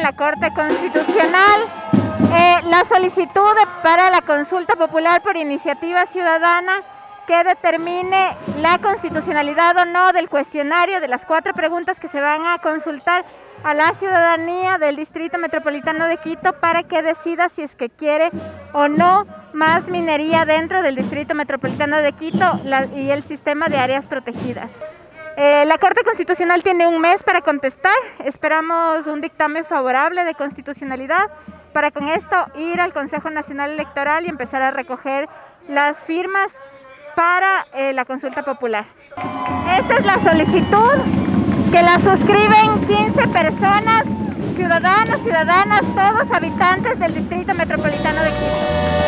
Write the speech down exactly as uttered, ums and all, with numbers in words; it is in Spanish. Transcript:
la Corte Constitucional eh, la solicitud de, para la consulta popular por iniciativa ciudadana que determine la constitucionalidad o no del cuestionario de las cuatro preguntas que se van a consultar a la ciudadanía del Distrito Metropolitano de Quito para que decida si es que quiere o no más minería dentro del Distrito Metropolitano de Quito la, y el sistema de áreas protegidas. Eh, la Corte Constitucional tiene un mes para contestar, esperamos un dictamen favorable de constitucionalidad para con esto ir al Consejo Nacional Electoral y empezar a recoger las firmas para eh, la consulta popular. Esta es la solicitud que la suscriben quince personas, ciudadanos, ciudadanas, todos habitantes del Distrito Metropolitano de Quito.